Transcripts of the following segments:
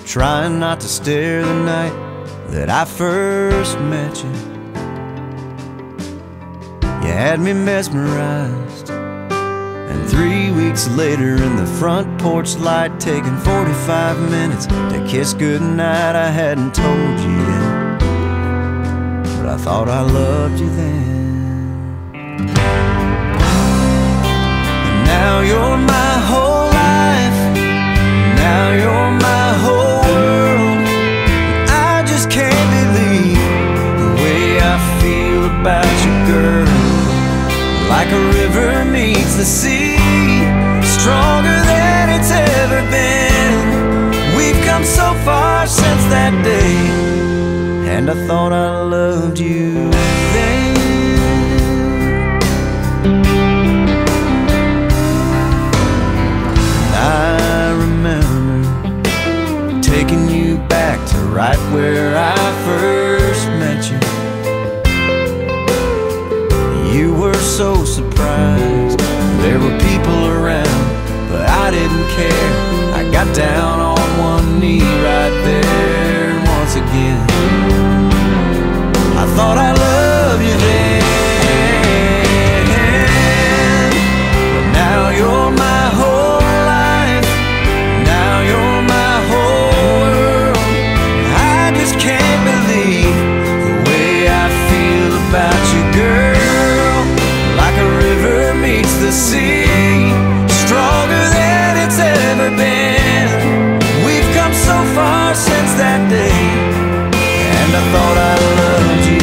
trying not to stare the night that I first met you. You had me mesmerized, and 3 weeks later in the front porch light, taking 45 minutes to kiss goodnight, I hadn't told you yet, but I thought I loved you then. And now you're my whole life, now you're my whole world. I just can't believe the way I feel about you, girl. Like a river meets the sea, stronger than it's ever been. We've come so far since that day, and I thought I loved you then. I remember taking you back to right where I first met you. You were so surprised, there were people around, but I didn't care. I got down on one knee right there, and once again I thought I loved you then. But now you're my whole life, now you're my whole world. I just can't believe the way I feel about you, girl. Like a river meets the sea, stronger than it's ever been. We've come so far since that day, and I thought I loved you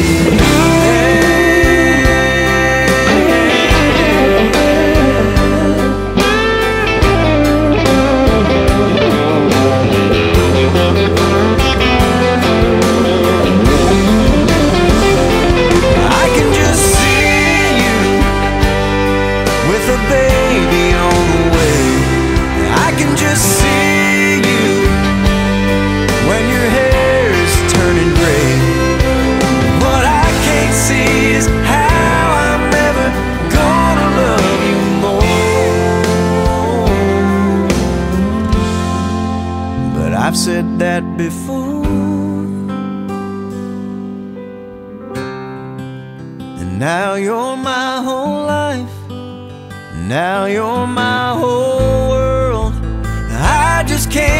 I've said that before. And now you're my whole life, now you're my whole world. I just can't